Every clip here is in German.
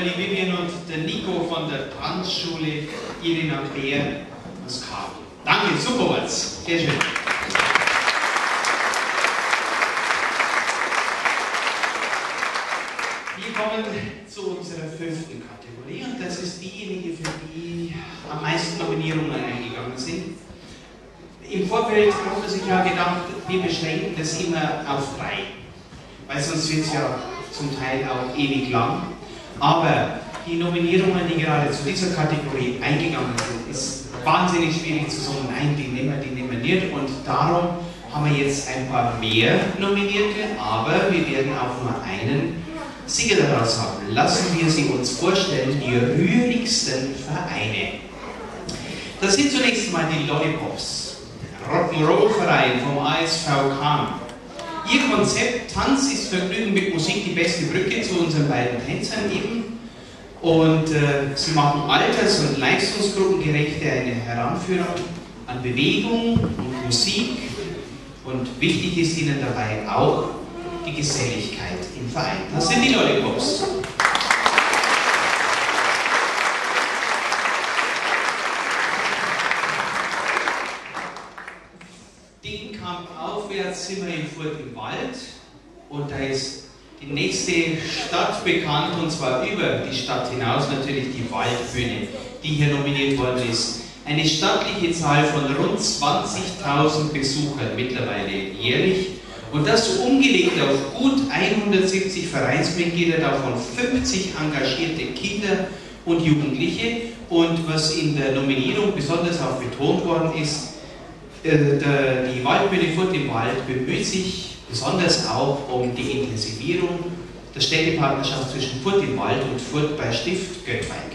die Vivian und der Nico von der Tanzschule Irina Bär aus Kabel. Danke, super was. Sehr schön. Wir kommen zu unserer 5. Kategorie und das ist diejenige, für die am meisten Nominierungen eingegangen sind. Im Vorfeld hat man sich ja gedacht, wir beschränken das immer auf 3, weil sonst wird es ja zum Teil auch ewig lang. Aber die Nominierungen, die gerade zu dieser Kategorie eingegangen sind, ist wahnsinnig schwierig zu sagen, nein, die nehmen wir nicht. Und darum haben wir jetzt ein paar mehr Nominierte, aber wir werden auch nur einen Sieger daraus haben. Lassen wir sie uns vorstellen, die rührigsten Vereine. Das sind zunächst mal die Lollipops. Rock'n'Roll-Verein vom ASV Kahn. Ihr Konzept Tanz ist Vergnügen mit Musik die beste Brücke zu unseren beiden Tänzern eben. Und sie machen alters- und leistungsgruppengerechte eine Heranführung an Bewegung und Musik. Und wichtig ist ihnen dabei auch die Geselligkeit im Verein. Das sind die Lollipops. Den Kampf aufwärts sind wir in Furt im Wald und da ist die nächste Stadt bekannt und zwar über die Stadt hinaus natürlich die Waldbühne, die hier nominiert worden ist. Eine stattliche Zahl von rund 20.000 Besuchern mittlerweile jährlich und das umgelegt auf gut 170 Vereinsmitglieder, davon 50 engagierte Kinder und Jugendliche. Und was in der Nominierung besonders auch betont worden ist, die Waldbühne Furt im Wald bemüht sich besonders auch um die Intensivierung der Städtepartnerschaft zwischen Furt im Wald und Furt bei Stift Göttweig.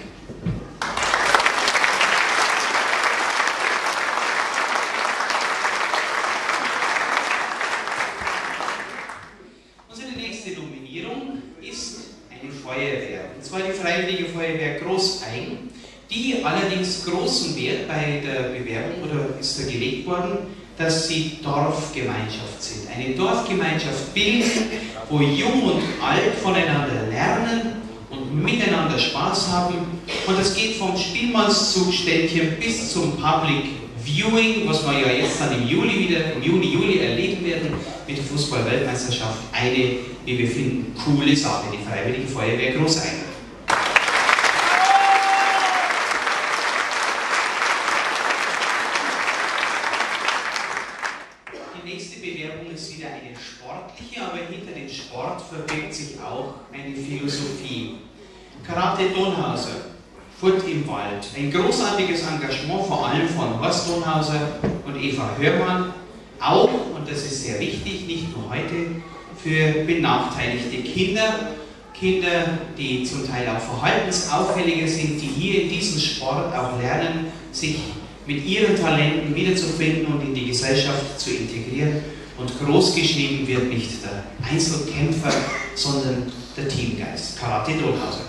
Unsere nächste Nominierung ist eine Feuerwehr, und zwar die Freiwillige Feuerwehr Großein, die allerdings großen Wert bei der Bewerbung oder ist da gelegt worden, dass sie Dorfgemeinschaft sind. Eine Dorfgemeinschaft bilden, wo Jung und Alt voneinander lernen und miteinander Spaß haben. Und das geht vom Spielmannszugständchen bis zum Public Viewing, was wir ja jetzt dann im Juni, Juli erleben werden, mit der Fußball-Weltmeisterschaft. Eine, wie wir finden, coole Sache, die Freiwillige Feuerwehr Großein. Ist wieder eine sportliche, aber hinter dem Sport verbirgt sich auch eine Philosophie. Karate Donhauser, Furt im Wald. Ein großartiges Engagement, vor allem von Horst Donhauser und Eva Hörmann. Auch, und das ist sehr wichtig, nicht nur heute, für benachteiligte Kinder. Kinder, die zum Teil auch verhaltensauffälliger sind, die hier in diesem Sport auch lernen, sich mit ihren Talenten wiederzufinden und in die Gesellschaft zu integrieren. Und groß geschrieben wird nicht der Einzelkämpfer, sondern der Teamgeist. Karate Donhauser.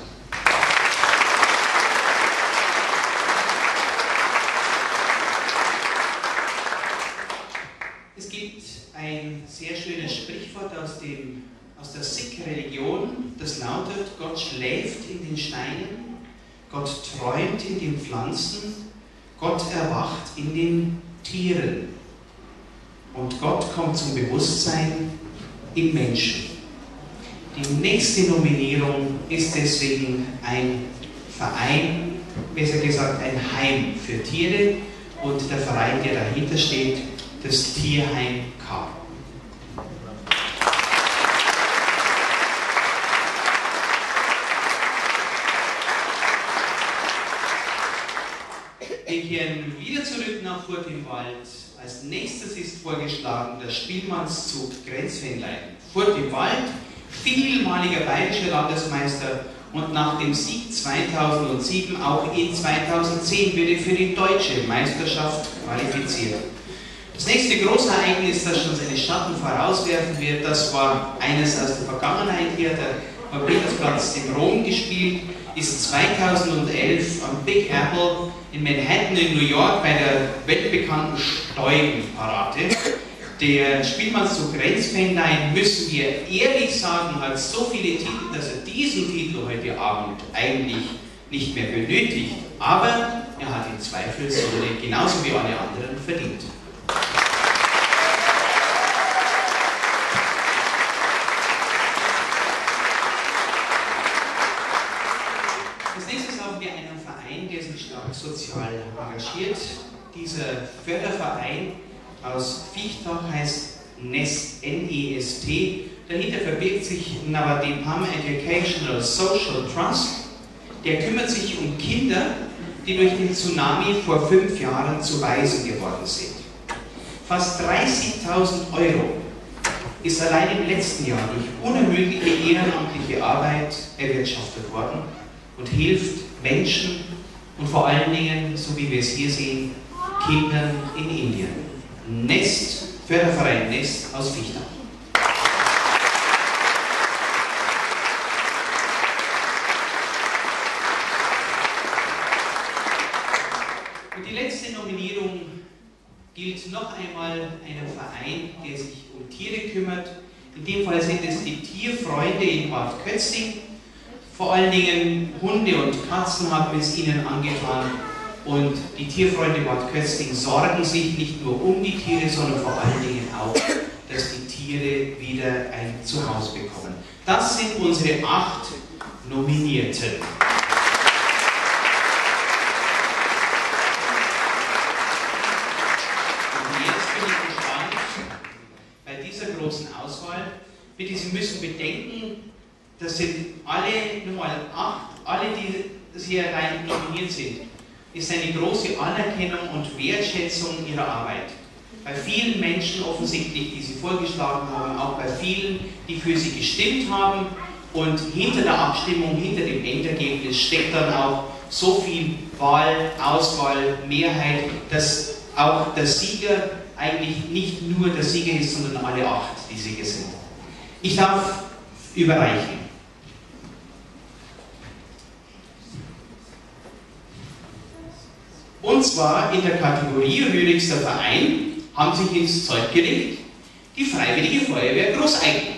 Es gibt ein sehr schönes Sprichwort aus der Sikh-Religion, das lautet: Gott schläft in den Steinen, Gott träumt in den Pflanzen, Gott erwacht in den Tieren. Und Gott kommt zum Bewusstsein im Menschen. Die nächste Nominierung ist deswegen ein Verein, besser gesagt ein Heim für Tiere und der Verein, der dahinter steht, das Tierheim K. Wir kehren wieder zurück nach Furt im Wald. Als nächstes ist vorgeschlagen der Spielmannszug Grenzfähnlein. Furt im Wald, vielmaliger bayerischer Landesmeister und nach dem Sieg 2007 auch in 2010 wurde für die deutsche Meisterschaft qualifiziert. Das nächste Großereignis, das schon seine Schatten vorauswerfen wird, das war eines aus der Vergangenheit hier, der Petersplatz in Rom gespielt, ist 2011 am Big Apple in Manhattan in New York bei der weltbekannten Steugenparade. Der Spielmannszug Grenzfähnlein, müssen wir ehrlich sagen, hat so viele Titel, dass er diesen Titel heute Abend eigentlich nicht mehr benötigt, aber er hat ihn zweifelsohne genauso wie alle anderen verdient. Als nächstes haben wir einen Verein, der sich stark sozial engagiert. Dieser Förderverein aus VITA heißt NEST, N-E-S-T. Dahinter verbirgt sich Navadipam Educational Social Trust. Der kümmert sich um Kinder, die durch den Tsunami vor 5 Jahren zu Waisen geworden sind. Fast 30.000 Euro ist allein im letzten Jahr durch unermüdliche ehrenamtliche Arbeit erwirtschaftet worden und hilft Menschen und vor allen Dingen, so wie wir es hier sehen, Kindern in Indien. NEST, Förderverein NEST aus VITA. Und die letzte Nominierung gilt noch einmal einem Verein, der sich um Tiere kümmert. In dem Fall sind es die Tierfreunde in Bad Kötzing. Vor allen Dingen Hunde und Katzen haben es ihnen angetan. Und die Tierfreunde Bad Kötzing sorgen sich nicht nur um die Tiere, sondern vor allen Dingen auch, dass die Tiere wieder ein Zuhause bekommen. Das sind unsere 8 Nominierten. Bei dieser großen Auswahl, bitte Sie müssen bedenken, das sind alle, nur mal 8, alle, die hier rein nominiert sind, ist eine große Anerkennung und Wertschätzung ihrer Arbeit. Bei vielen Menschen offensichtlich, die Sie vorgeschlagen haben, auch bei vielen, die für Sie gestimmt haben, und hinter der Abstimmung, hinter dem Endergebnis steckt dann auch so viel Wahl, Auswahl, Mehrheit, dass auch der Sieger eigentlich nicht nur der Sieger ist, sondern alle 8 die Sieger sind. Ich darf überreichen. Und zwar in der Kategorie rührigster Verein haben sich ins Zeug gelegt die Freiwillige Feuerwehr Großeigen.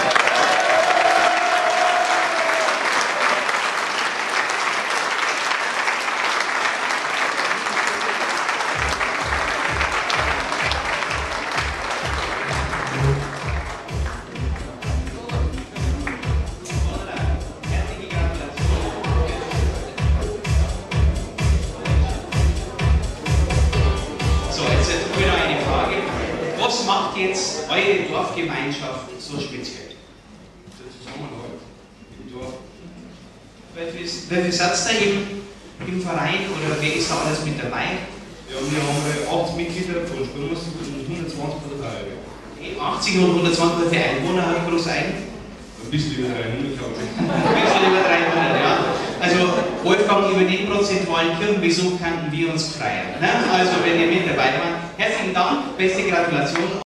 Was macht jetzt eure Dorfgemeinschaft so speziell? Der Zusammenhalt im Dorf. Wer viel Satz da im Verein oder wer ist da alles mit dabei? Ja, wir haben 8 Mitglieder von Sturmmusik und 120 von der Feuerwehr. 80 und 120 für Einwohner hat Großeigen? Ein bisschen über 300, glaube ich. Ein bisschen über 300, ja. Also Wolfgang, über den prozentualen Kirchenbesuch kannten wir uns freiern. Ne? Also wenn ihr mit dabei wart, herzlichen Dank, beste Gratulation.